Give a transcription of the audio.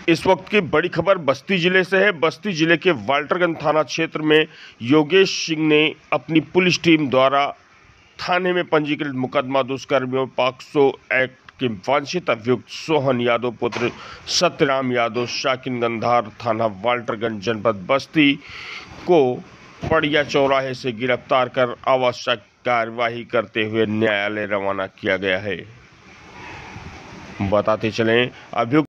इस वक्त की बड़ी खबर बस्ती जिले से है। बस्ती जिले के वाल्टरगंज थाना क्षेत्र में योगेश सिंह ने अपनी पुलिस टीम द्वारा थाने में पंजीकृत मुकदमा दुष्कर्मियों पॉक्सो एक्ट के वांछित अभियुक्त सोहन यादव पुत्र सत्यराम यादव शाकिन गंधार थाना वाल्टरगंज जनपद बस्ती को पड़िया चौराहे से गिरफ्तार कर आवश्यक कार्यवाही करते हुए न्यायालय रवाना किया गया है। बताते चलें, अभियुक्त